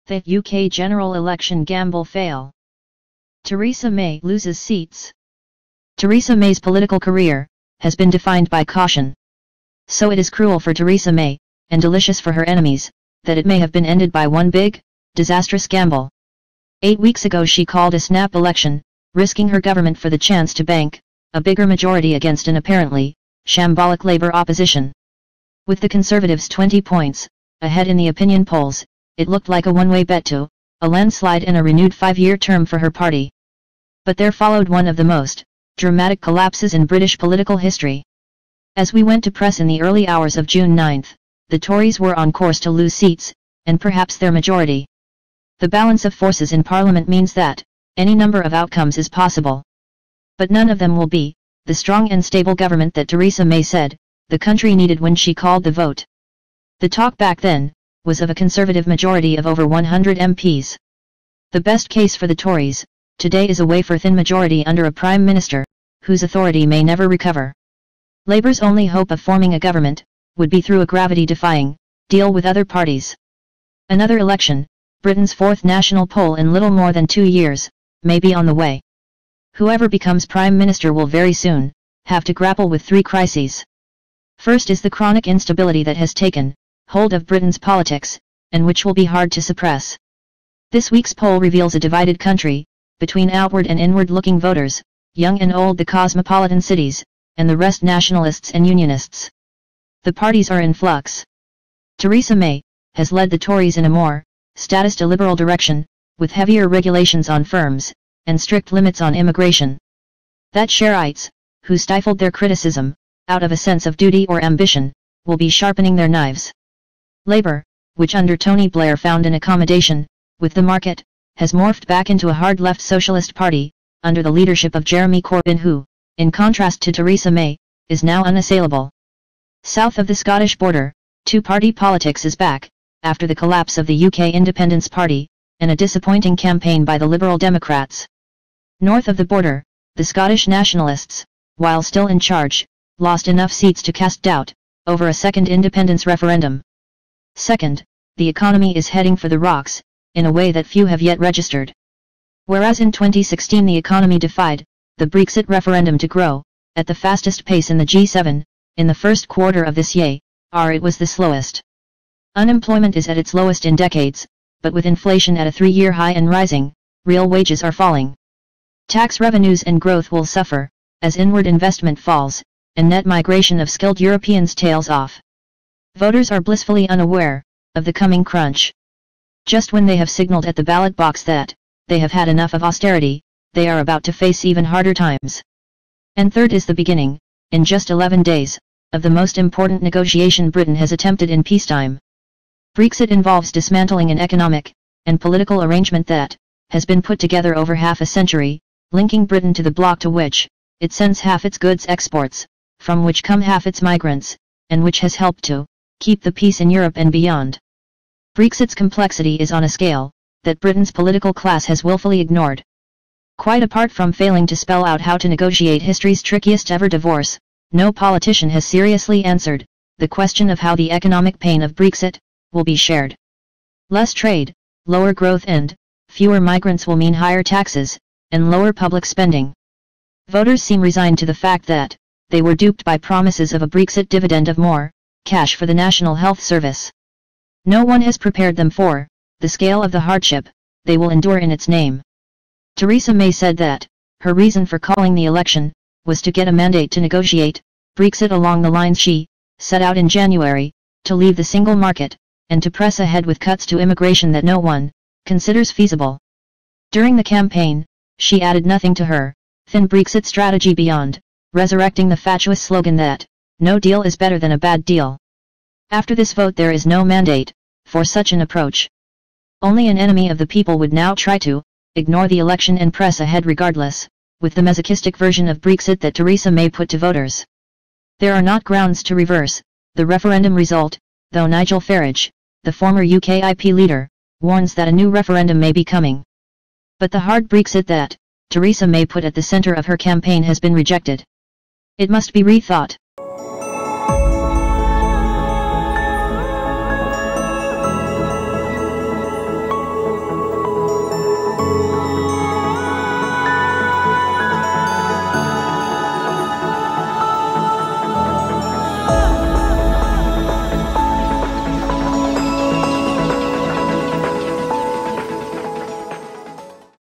The UK general election gamble fail. Theresa May loses seats. Theresa May's political career has been defined by caution. So it is cruel for Theresa May, and delicious for her enemies, that it may have been ended by one big, disastrous gamble. 8 weeks ago she called a snap election, risking her government for the chance to bank a bigger majority against an apparently shambolic Labour opposition. With the Conservatives 20 points ahead in the opinion polls, it looked like a one-way bet to a landslide and a renewed 5-year term for her party. But there followed one of the most dramatic collapses in British political history. As we went to press in the early hours of June 9, the Tories were on course to lose seats, and perhaps their majority. The balance of forces in Parliament means that any number of outcomes is possible. But none of them will be the strong and stable government that Theresa May said the country needed when she called the vote. The talk back then was of a Conservative majority of over 100 MPs. The best case for the Tories today is a wafer-thin majority under a Prime Minister whose authority may never recover. Labour's only hope of forming a government would be through a gravity-defying deal with other parties. Another election, Britain's fourth national poll in little more than 2 years, may be on the way. Whoever becomes Prime Minister will very soon have to grapple with 3 crises. First is the chronic instability that has taken hold of Britain's politics, and which will be hard to suppress. This week's poll reveals a divided country, between outward and inward-looking voters, young and old, the cosmopolitan cities, and the rest nationalists and unionists. The parties are in flux. Theresa May has led the Tories in a more statist liberal direction, with heavier regulations on firms, and strict limits on immigration. That Sharites, who stifled their criticism, out of a sense of duty or ambition, will be sharpening their knives. Labour, which under Tony Blair found an accommodation with the market, has morphed back into a hard-left socialist party, under the leadership of Jeremy Corbyn, who, in contrast to Theresa May, is now unassailable. South of the Scottish border, two-party politics is back, after the collapse of the UK Independence Party, and a disappointing campaign by the Liberal Democrats. North of the border, the Scottish nationalists, while still in charge, lost enough seats to cast doubt over a second independence referendum. Second, the economy is heading for the rocks, in a way that few have yet registered. Whereas in 2016 the economy defied the Brexit referendum to grow at the fastest pace in the G7, in the first quarter of this year, it was the slowest. Unemployment is at its lowest in decades, but with inflation at a 3-year high and rising, real wages are falling. Tax revenues and growth will suffer, as inward investment falls, and net migration of skilled Europeans tails off. Voters are blissfully unaware of the coming crunch. Just when they have signaled at the ballot box that they have had enough of austerity, they are about to face even harder times. And third is the beginning, in just 11 days, of the most important negotiation Britain has attempted in peacetime. Brexit involves dismantling an economic and political arrangement that has been put together over half a century, linking Britain to the bloc to which it sends half its goods exports, from which come half its migrants, and which has helped to keep the peace in Europe and beyond. Brexit's complexity is on a scale that Britain's political class has willfully ignored. Quite apart from failing to spell out how to negotiate history's trickiest ever divorce, no politician has seriously answered the question of how the economic pain of Brexit will be shared. Less trade, lower growth and fewer migrants will mean higher taxes and lower public spending. Voters seem resigned to the fact that they were duped by promises of a Brexit dividend of more cash for the National Health Service. No one has prepared them for the scale of the hardship they will endure in its name. Theresa May said that her reason for calling the election was to get a mandate to negotiate Brexit along the lines she set out in January, to leave the single market, and to press ahead with cuts to immigration that no one considers feasible. During the campaign, she added nothing to her thin Brexit strategy beyond resurrecting the fatuous slogan that no deal is better than a bad deal. After this vote there is no mandate for such an approach. Only an enemy of the people would now try to ignore the election and press ahead regardless, with the masochistic version of Brexit that Theresa May put to voters. There are not grounds to reverse the referendum result, though Nigel Farage, the former UKIP leader, warns that a new referendum may be coming. But the hard Brexit that Theresa May put at the centre of her campaign has been rejected. It must be rethought.